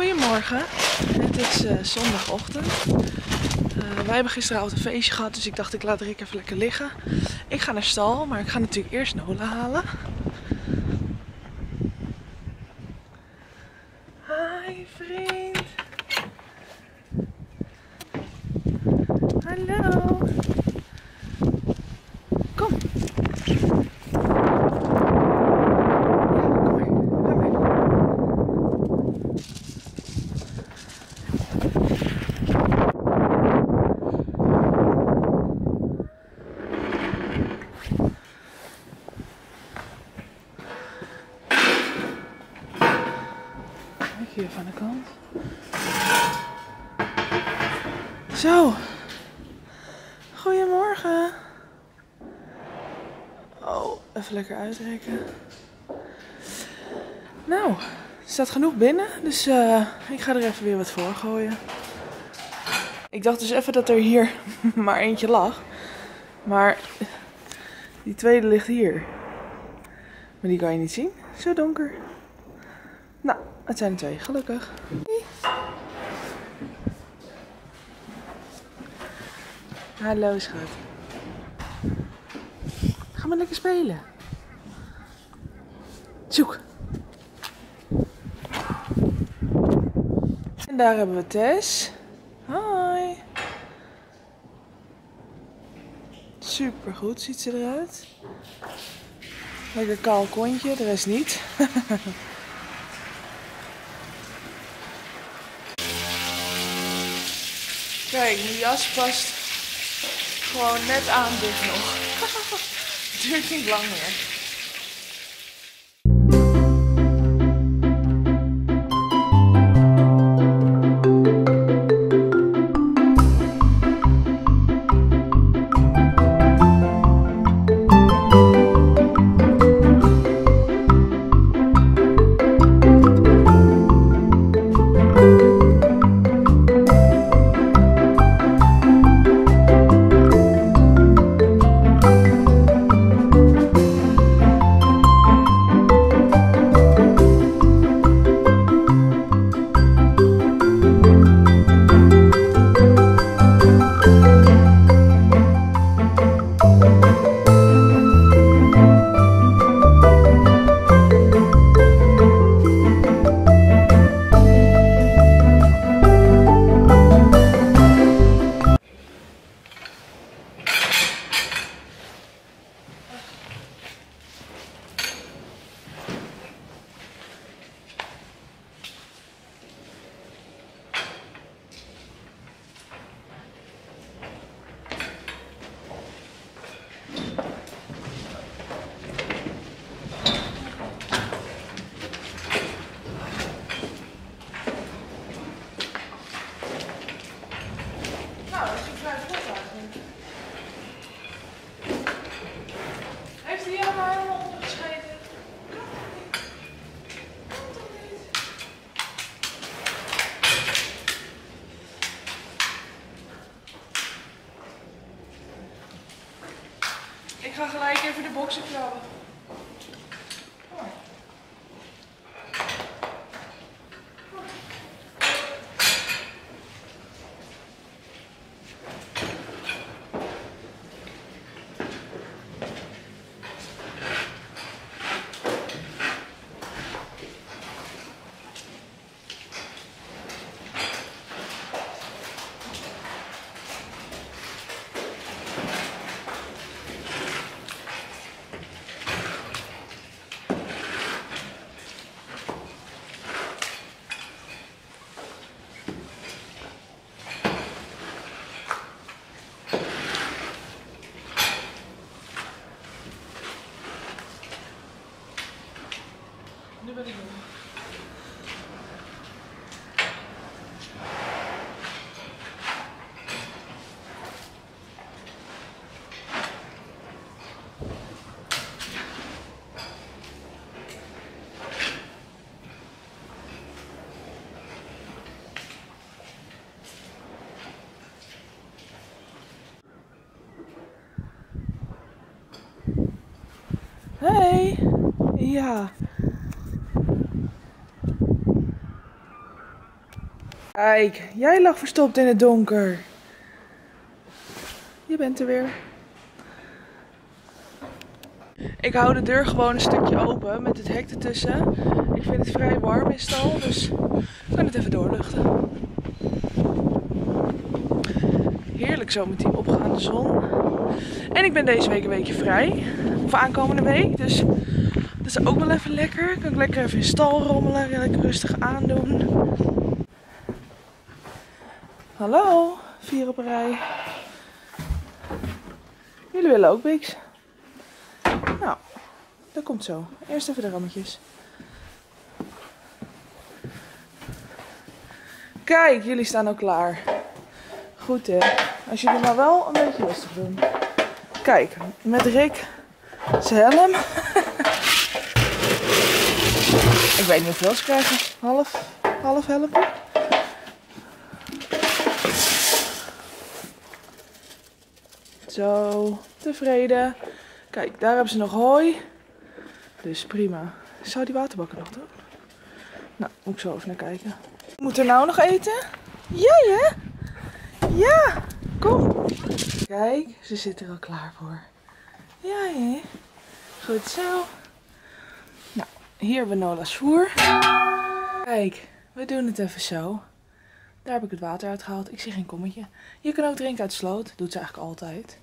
Goedemorgen, het is zondagochtend. Wij hebben gisteravond een feestje gehad, dus ik dacht ik laat Rick even lekker liggen. Ik ga naar stal, maar ik ga natuurlijk eerst Nola halen. Hi vriend. Hallo. Kom. Hier van de kant. Zo. Goedemorgen. Oh, even lekker uitrekken. Nou, er staat genoeg binnen, dus ik ga er even weer wat voor gooien. Ik dacht dus even dat er hier maar eentje lag. Maar die tweede ligt hier. Maar die kan je niet zien. Zo donker. Nou, het zijn er twee, gelukkig. Hallo schat. Ga maar lekker spelen. Zoek. En daar hebben we Tess. Hoi. Super goed ziet ze eruit. Lekker kaal kontje, de rest niet. Kijk, die jas past gewoon net aan dit nog. Het duurt niet lang meer. Heeft hij helemaal ondergeschreven? Ik ga gelijk even de boksen krabben. Nu ben ik nog. Hey! Ja. Kijk, jij lag verstopt in het donker. Je bent er weer. Ik hou de deur gewoon een stukje open met het hek ertussen. Ik vind het vrij warm in stal, dus ik kan het even doorluchten. Heerlijk zo met die opgaande zon. En ik ben deze week een weekje vrij. Of aankomende week, dus dat is ook wel even lekker. Kan ik lekker even in stal rommelen, lekker rustig aandoen. Hallo, 4 op een rij. Jullie willen ook Bix? Nou, dat komt zo. Eerst even de rammetjes. Kijk, jullie staan al klaar. Goed hè. Als jullie maar wel een beetje rustig doen. Kijk, met Rick zijn helm. Ik weet niet hoeveel ze krijgen. Half helmpje. Zo, tevreden. Kijk, daar hebben ze nog hooi. Dus prima. Zou die waterbakken nog doen? Nou, moet ik zo even naar kijken. Moet er nou nog eten? Ja, hè? Ja, kom. Kijk, ze zit er al klaar voor. Ja, hè? Goed zo. Nou, hier hebben we Nola's voer. Kijk, we doen het even zo. Daar heb ik het water uitgehaald. Ik zie geen kommetje. Je kan ook drinken uit de sloot. Doet ze eigenlijk altijd.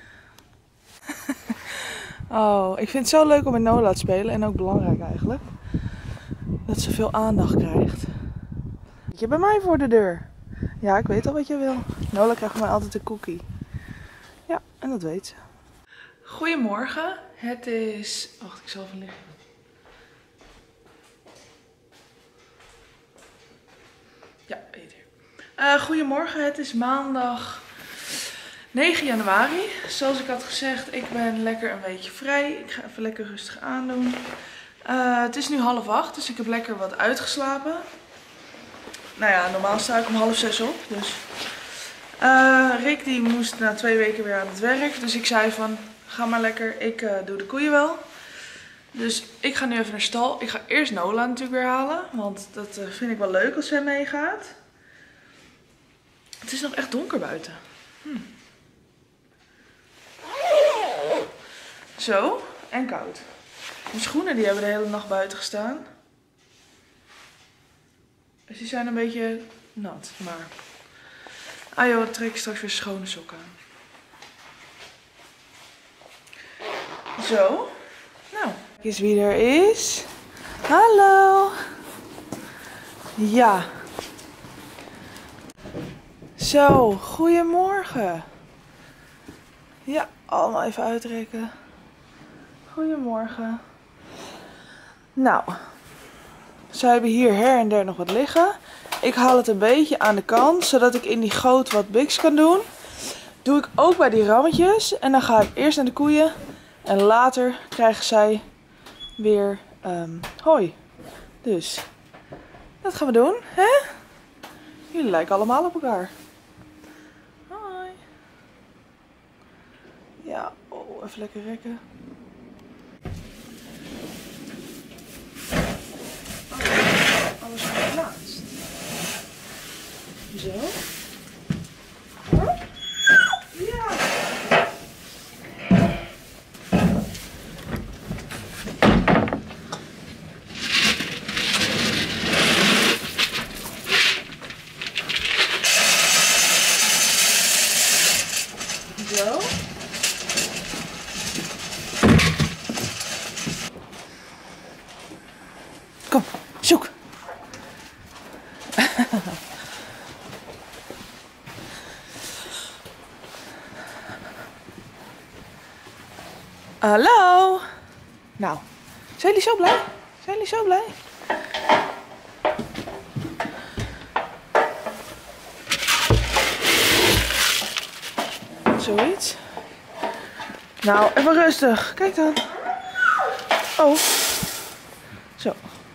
Oh, ik vind het zo leuk om met Nola te spelen. En ook belangrijk eigenlijk. Dat ze veel aandacht krijgt. Zit je bij mij voor de deur? Ja, ik weet al wat je wil. Nola krijgt van mij altijd een cookie. Ja, en dat weet ze. Goedemorgen. Het is... Wacht, ik zal even liggen. Ja, beter. Goedemorgen, het is maandag 9 januari. Zoals ik had gezegd, ik ben lekker een weekje vrij. Ik ga even lekker rustig aandoen. Het is nu 7:30, dus ik heb lekker wat uitgeslapen. Nou ja, normaal sta ik om 5:30 op. Dus. Rick die moest na 2 weken weer aan het werk. Dus ik zei van, ga maar lekker, ik doe de koeien wel. Dus ik ga nu even naar stal. Ik ga eerst Nola natuurlijk weer halen. Want dat vind ik wel leuk als zij meegaat. Het is nog echt donker buiten. Zo, en koud. Mijn schoenen die hebben de hele nacht buiten gestaan. Dus die zijn een beetje nat, maar... Ah joh, dan trek ik straks weer schone sokken aan. Zo. Nou, kijk eens wie er is. Hallo. Ja. Zo, goedemorgen. Ja, allemaal even uitrekken. Goedemorgen. Nou, zij hebben hier her en der nog wat liggen. Ik haal het een beetje aan de kant, zodat ik in die goot wat Bix kan doen. Doe ik ook bij die rammetjes. En dan ga ik eerst naar de koeien. En later krijgen zij weer hooi. Dus, dat gaan we doen, hè? Jullie lijken allemaal op elkaar. Hoi. Ja, oh, even lekker rekken. Alles geplaatst. Zo. Huh? Ja. Zo. Kom, zoek. Hallo. Nou, zijn jullie zo blij? Zijn jullie zo blij? Zoiets. Nou, even rustig. Kijk dan. Oh. Zo.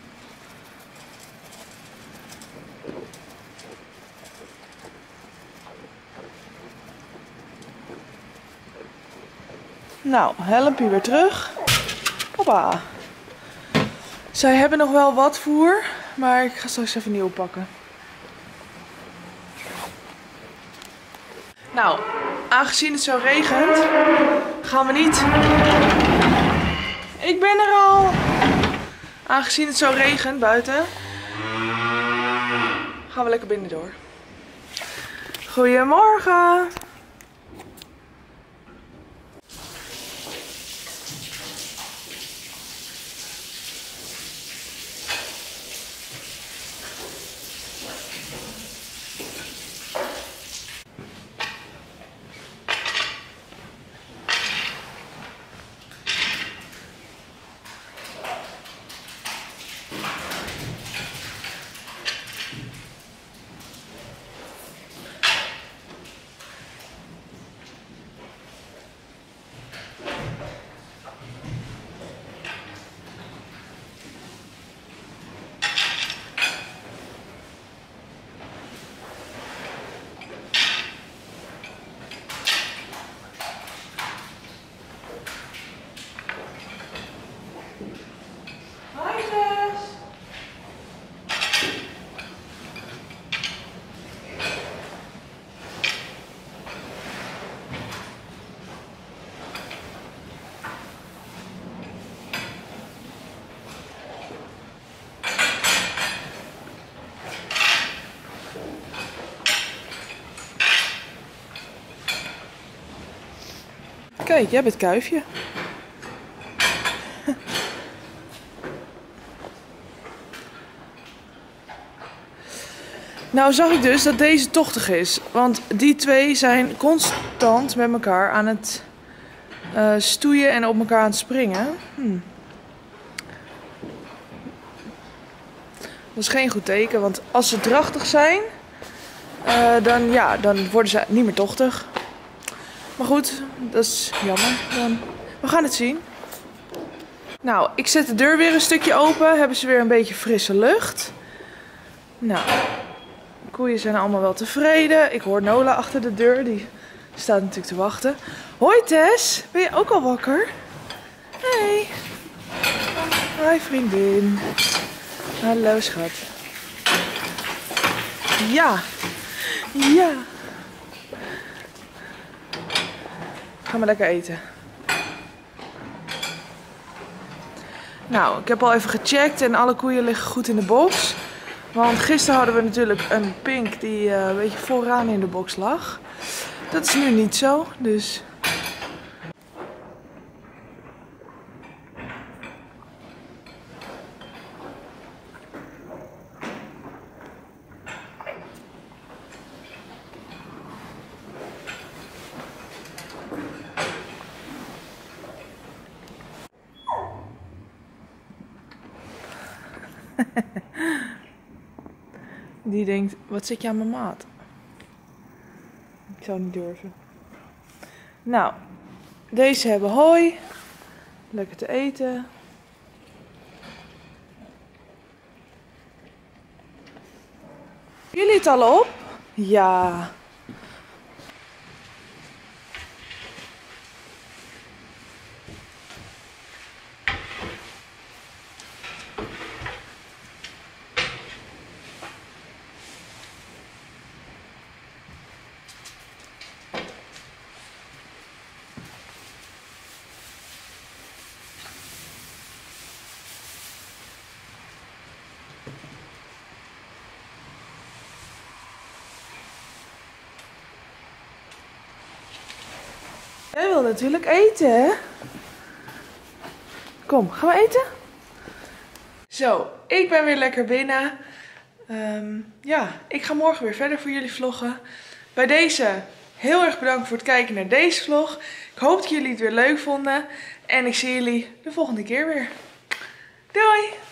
Nou, helmpje weer terug. Hoppa. Zij hebben nog wel wat voer, maar ik ga straks even nieuw pakken. Nou, aangezien het zo regent, gaan we niet... Ik ben er al! Aangezien het zo regent buiten, gaan we lekker binnendoor. Goedemorgen! Kijk, jij bent Kuifje. Nou zag ik dus dat deze tochtig is. Want die twee zijn constant met elkaar aan het stoeien en op elkaar aan het springen. Dat is geen goed teken, want als ze drachtig zijn, dan worden ze niet meer tochtig. Maar goed, dat is jammer. We gaan het zien. Nou, ik zet de deur weer een stukje open. Hebben ze weer een beetje frisse lucht. Nou, de koeien zijn allemaal wel tevreden. Ik hoor Nola achter de deur. Die staat natuurlijk te wachten. Hoi Tess, ben je ook al wakker? Hey. Hoi vriendin. Hallo schat. Ja. Ja. Gaan we lekker eten. Nou, ik heb al even gecheckt en alle koeien liggen goed in de box. Want gisteren hadden we natuurlijk een pink die een beetje vooraan in de box lag. Dat is nu niet zo, dus... Die denkt, wat zit je aan mijn maat? Ik zou niet durven. Nou, deze hebben hooi. Lekker te eten. Jullie het al op? Ja. Jij wil natuurlijk eten, hè? Kom, gaan we eten? Zo, ik ben weer lekker binnen. Ja, ik ga morgen weer verder voor jullie vloggen. Bij deze heel erg bedankt voor het kijken naar deze vlog. Ik hoop dat jullie het weer leuk vonden. En ik zie jullie de volgende keer weer. Doei!